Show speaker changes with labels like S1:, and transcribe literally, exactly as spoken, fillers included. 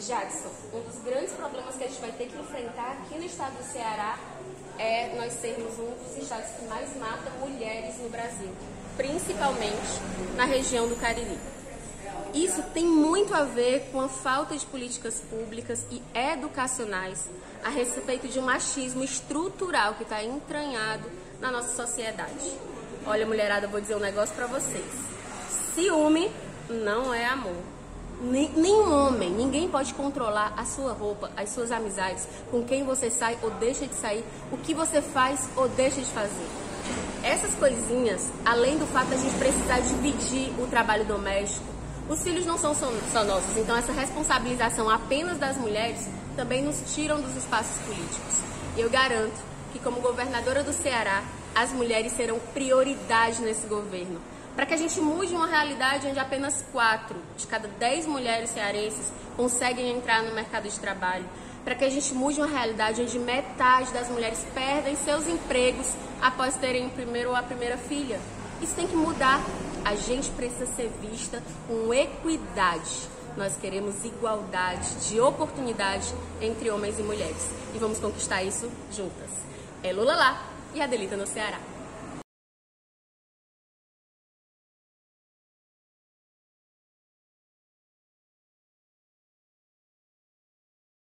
S1: Jackson, um dos grandes problemas que a gente vai ter que enfrentar aqui no estado do Ceará é nós sermos um dos estados que mais mata mulheres no Brasil, principalmente na região do Cariri. Isso tem muito a ver com a falta de políticas públicas e educacionais a respeito de um machismo estrutural que está entranhado na nossa sociedade. Olha, mulherada, eu vou dizer um negócio pra vocês. Ciúme não é amor. Nenhum homem, ninguém pode controlar a sua roupa, as suas amizades, com quem você sai ou deixa de sair, o que você faz ou deixa de fazer. Essas coisinhas, além do fato de a gente precisar dividir o trabalho doméstico, os filhos não são só nossos, então essa responsabilização apenas das mulheres também nos tiram dos espaços políticos. E eu garanto que, como governadora do Ceará, as mulheres serão prioridade nesse governo, para que a gente mude uma realidade onde apenas quatro de cada dez mulheres cearenses conseguem entrar no mercado de trabalho, para que a gente mude uma realidade onde metade das mulheres perdem seus empregos após terem o primeiro ou a primeira filha. Isso tem que mudar. A gente precisa ser vista com equidade. Nós queremos igualdade de oportunidade entre homens e mulheres. E vamos conquistar isso juntas. É Lula lá e Adelita no Ceará.